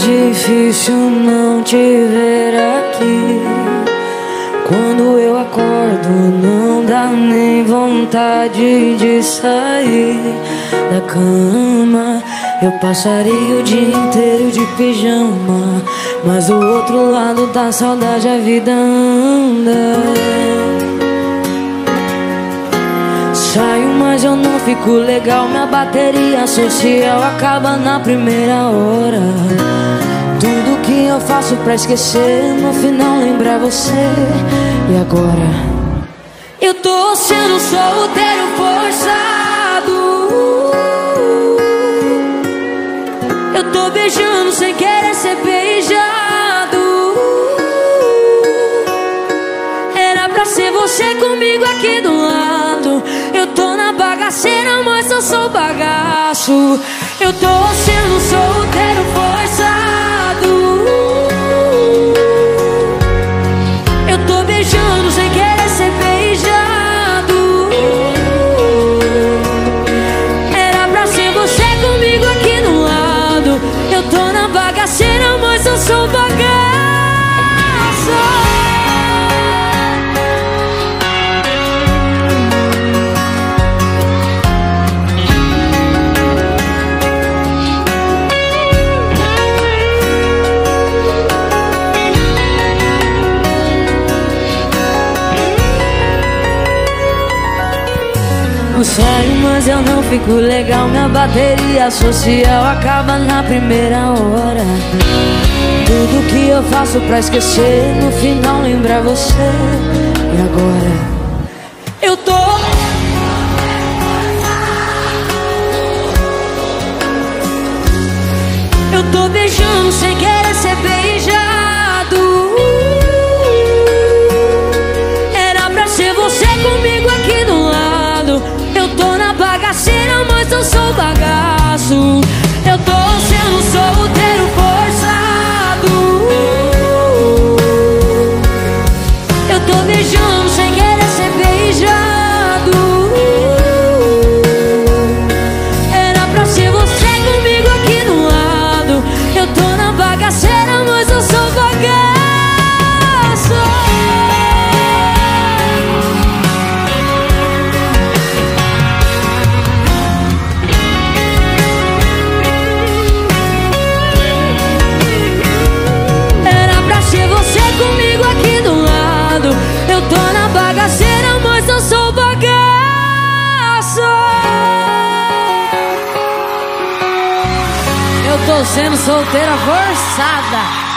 difícil não te ver aqui. Quando eu acordo não dá nem vontade de sair da cama. Eu passaria o dia inteiro de pijama, mas do outro lado da saudade a vida anda. Saio, mas eu não fico legal. Minha bateria social acaba na primeira hora. Tudo que eu faço pra esquecer, no final lembrar você. E agora? Eu tô sendo solteiro forçado. Eu tô beijando sem querer ser beijado. Era pra ser você comigo aqui do lado. Eu tô na bagaceira, mas eu sou bagaço. Eu tô sendo solteiro forçado. Eu tô beijando sem querer ser beijado. Era pra ser você comigo aqui do lado. Eu tô na bagaceira, mas eu sou bagaço. Eu saio, mas eu não fico legal. Minha bateria social acaba na primeira hora. Tudo que eu faço pra esquecer, no final lembrar você. E agora? Eu tô beijando sem querer ser beijado. Era pra ser você comigo aqui do lado. Eu tô na bagaceira, mas eu sou bagaço. Eu tô sendo solteiro forçado. Eu tô beijando sem querer ser beijado. Era pra ser você comigo aqui do lado. Eu tô na bagaceira, mas eu sou bagaço. Eu tô na bagaceira, mas eu sou bagaço. Eu tô sendo solteira forçada.